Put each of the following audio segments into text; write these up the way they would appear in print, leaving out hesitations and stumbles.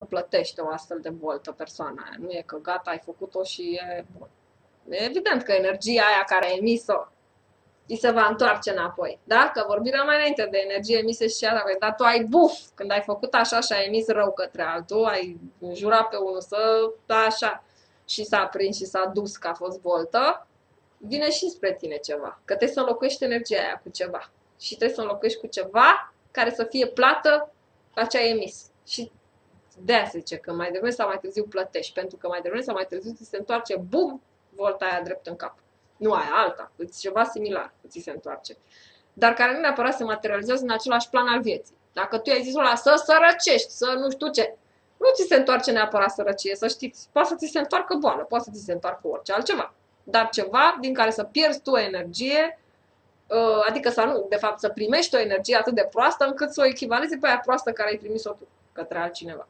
plătește o astfel de voltă persoana aia. Nu e că gata, ai făcut-o și e bun. E evident că energia aia care a emis-o îi se va întoarce înapoi. Da? Că vorbirea mai înainte de energie emise și cea, dar tu ai buf, când ai făcut așa și ai emis rău către altul, ai jurat pe unul să da așa și s-a aprins și s-a dus că a fost voltă, vine și spre tine ceva. Că trebuie să înlocuiești energia aia cu ceva. Și trebuie să înlocuiești cu ceva care să fie plată la ce ai emis. Și de-aia se zice că mai devreme sau mai târziu plătești, pentru că mai devreme sau mai târziu ți se întoarce, bum, volta aia drept în cap. Nu aia, alta, îți ceva similar, ți se întoarce. Dar care nu neapărat se materializează în același plan al vieții. Dacă tu ai zis la să sărăcești, să nu știu ce, nu ți se întoarce neapărat sărăcie, să știți. Poate să ți se întoarcă boală, poate să ți se întoarcă orice altceva. Dar ceva din care să pierzi tu energie, adică să nu, de fapt să primești o energie atât de proastă încât să o echivalezi pe aia proastă care ai trimis-o tu către altcineva.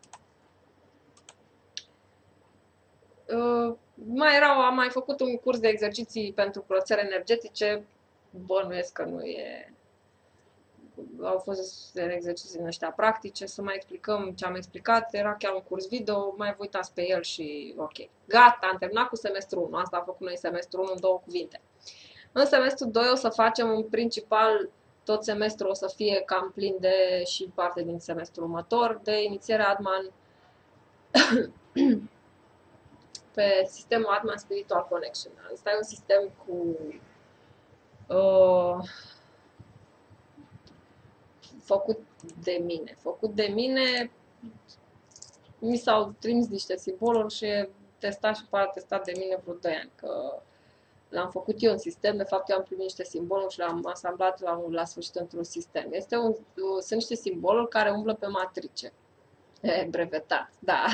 Am mai făcut un curs de exerciții pentru curățări energetice, bănuiesc că nu e... Au fost exerciții din ăștia practice, să mai explicăm ce am explicat, era chiar un curs video, mai vă uitați pe el și ok. Gata, am terminat cu semestrul 1, asta a făcut noi semestrul 1 în 2 cuvinte. În semestrul 2 o să facem în principal, tot semestrul o să fie cam plin de și parte din semestrul următor, de inițiere Atman pe sistemul Atman Spiritual Connection. Asta e un sistem făcut de mine. Făcut de mine, mi s-au trimis niște simboluri și e testat și testat de mine vreo 2 ani. Că l-am făcut eu în sistem, de fapt eu am primit niște simboluri și le-am asamblat la sfârșit într-un sistem. Sunt niște simboluri care umblă pe matrice. Brevetat, da.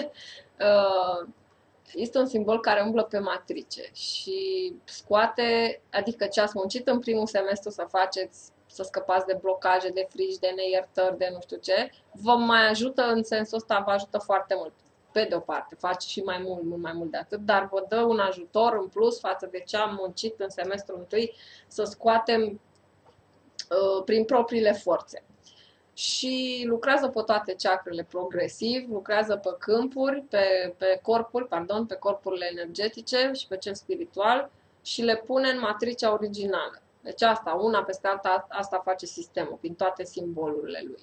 Este un simbol care umblă pe matrice și scoate, adică ce ați muncit în primul semestru să faceți, să scăpați de blocaje, de frici, de neiertări, de nu știu ce, vă mai ajută în sensul ăsta, vă ajută foarte mult. Pe de o parte, face și mai mult mai mult de atât, dar vă dă un ajutor în plus față de ce am muncit în semestrul întâi să scoatem prin propriile forțe. Și lucrează pe toate chakrele progresiv, lucrează pe câmpuri, pe corpurile energetice și pe cel spiritual și le pune în matricea originală. Deci asta, una peste alta, asta face sistemul, prin toate simbolurile lui.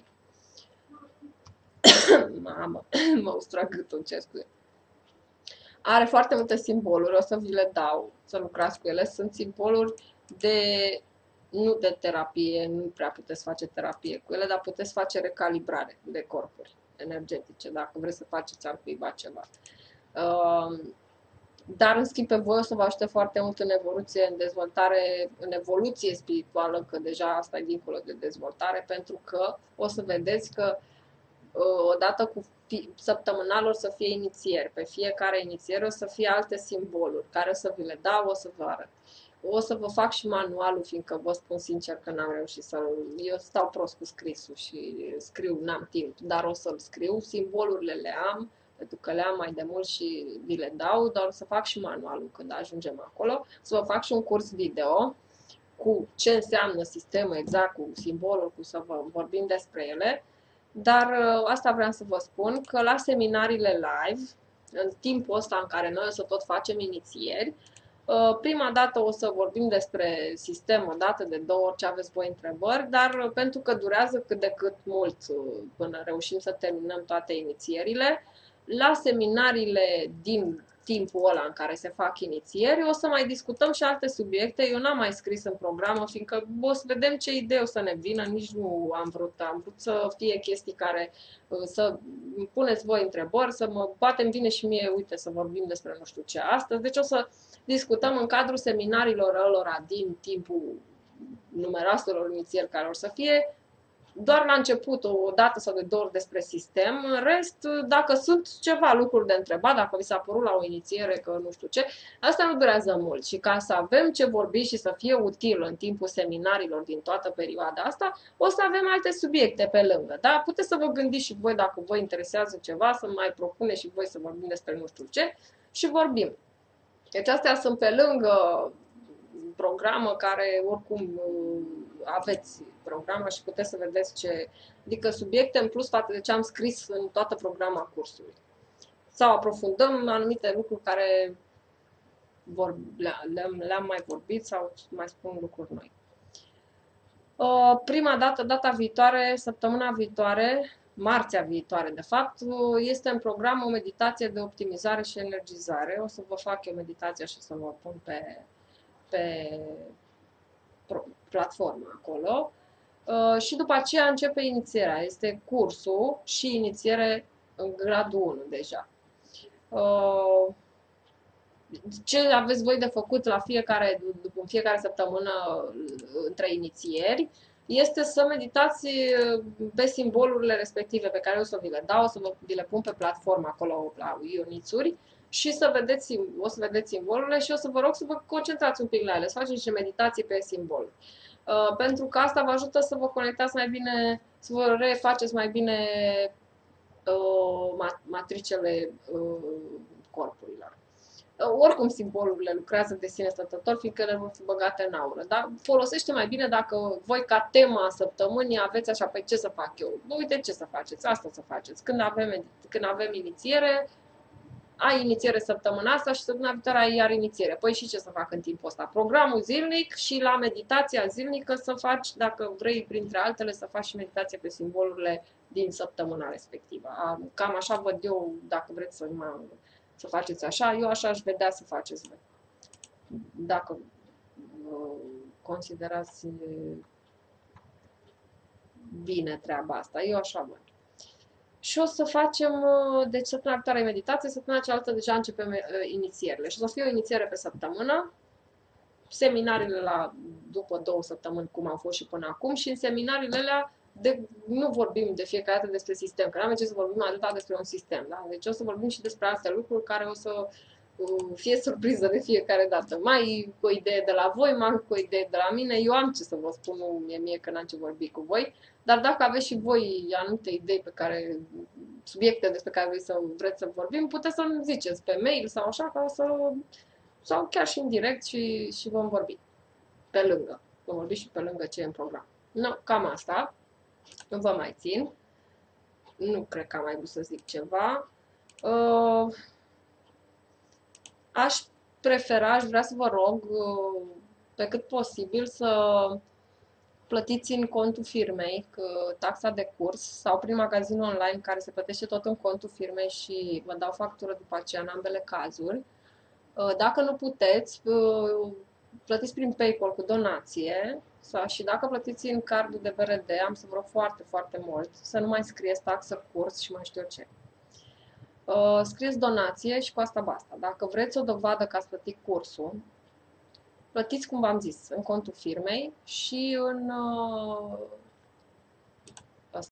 Mamă, mă ustura gâtul, ce scuze. Are foarte multe simboluri, o să vi le dau, să lucrați cu ele. Sunt simboluri nu de terapie, nu prea puteți face terapie cu ele, dar puteți face recalibrare de corpuri energetice, dacă vreți să faceți al cuiva ceva. Dar, în schimb, pe voi o să vă ajute foarte mult în evoluție, în dezvoltare, în evoluție spirituală, că deja asta e dincolo de dezvoltare, pentru că o să vedeți că odată cu săptămânal o să fie inițieri. Pe fiecare inițiere o să fie alte simboluri, care o să vi le dau, o să vă arăt. O să vă fac și manualul, fiindcă vă spun sincer că n-am reușit să-l... Eu stau prost cu scrisul și scriu, n-am timp, dar o să-l scriu. Simbolurile le am, pentru că le am mai de mult și vi le dau, dar o să fac și manualul când ajungem acolo. Să vă fac și un curs video cu ce înseamnă sistemul exact, cu simbolul, cu să vă vorbim despre ele. Dar asta vreau să vă spun, că la seminariile live, în timpul ăsta în care noi o să tot facem inițieri, prima dată o să vorbim despre sistem, o dată, de 2 ori, ce aveți voi întrebări, dar pentru că durează cât de cât mult până reușim să terminăm toate inițierile, la seminariile din timpul ăla în care se fac inițieri, o să mai discutăm și alte subiecte. Eu n-am mai scris în programă, fiindcă o să vedem ce idee o să ne vină, nici nu am vrut. Am vrut să fie chestii care să puneți voi întrebări, poate îmi vine și mie, uite, să vorbim despre nu știu ce astăzi. Deci o să discutăm în cadrul seminariilor ălora din timpul numeroaselor inițieri care or să fie, doar la început, o dată sau de 2 ori despre sistem. În rest, dacă sunt ceva lucruri de întrebat, dacă vi s-a părut la o inițiere că nu știu ce, asta nu durează mult. Și ca să avem ce vorbi și să fie util în timpul seminarilor din toată perioada asta, o să avem alte subiecte pe lângă. Da? Puteți să vă gândiți și voi, dacă vă interesează ceva, să mai propuneți și voi să vorbim despre nu știu ce și vorbim. Deci astea sunt pe lângă programă care oricum aveți programa și puteți să vedeți ce, adică subiecte în plus față de ce am scris în toată programa cursului. Sau aprofundăm anumite lucruri care le-am mai vorbit sau mai spun lucruri noi. Prima dată, data viitoare, săptămâna viitoare, marțea viitoare, de fapt, este în program o meditație de optimizare și energizare. O să vă fac eu meditația și să vă pun pe platformă acolo. Și după aceea începe inițierea. Este cursul și inițiere în gradul 1 deja. Ce aveți voi de făcut la în fiecare săptămână între inițieri este să meditați pe simbolurile respective pe care eu o să vi le dau, o să vi le pun pe platformă acolo la Ionițuri și o să vedeți simbolurile și o să vă rog să vă concentrați un pic la ele, să faceți niște meditații pe simbol. Pentru că asta vă ajută să vă conectați mai bine, să vă refaceți mai bine matricele corpurilor. Oricum simbolurile lucrează de sine stătător, fiindcă ele vor fi băgate în aură. Dar folosește mai bine dacă voi ca tema săptămânii aveți așa, păi ce să fac eu? Uite ce să faceți, asta să faceți. Când avem inițiere, ai inițiere săptămâna asta și săptămâna viitoare ai iar inițiere. Păi și ce să fac în timpul ăsta? Programul zilnic și la meditația zilnică să faci, dacă vrei, printre altele, să faci și meditație pe simbolurile din săptămâna respectivă. Cam așa văd eu, dacă vreți să faceți așa, eu așa aș vedea să faceți voi. Dacă considerați bine treaba asta, eu așa văd. Și o să facem, deci săptămâna viitoare meditație, săptămâna cealaltă deja începem inițierile. Și o să fie o inițiere pe săptămână, seminariile după 2 săptămâni, cum au fost și până acum, și în seminariile alea nu vorbim de fiecare dată despre sistem, că n-am ce să vorbim atât despre un sistem, da? Deci o să vorbim și despre alte lucruri care o să fie surpriză de fiecare dată. Mai cu o idee de la voi, mai cu o idee de la mine, eu am ce să vă spun, nu mie că n-am ce vorbi cu voi, dar dacă aveți și voi anumite idei subiecte despre care vreți să vorbim, puteți să-mi ziceți pe mail sau așa, sau chiar și în direct și vom vorbi pe lângă. Vom vorbi și pe lângă ce e în program. No, cam asta. Nu vă mai țin. Nu cred că am mai vrut să zic ceva. Aș vrea să vă rog, pe cât posibil, să plătiți în contul firmei taxa de curs sau prin magazinul online care se plătește tot în contul firmei și vă dau factură după aceea în ambele cazuri. Dacă nu puteți, plătiți prin PayPal cu donație și dacă plătiți în cardul de BRD, am să vă rog foarte, foarte mult să nu mai scrieți taxă curs și mai știu eu ce. Scrieți donație și cu asta basta. Dacă vreți o dovadă că ați plătit cursul, plătiți, cum v-am zis, în contul firmei și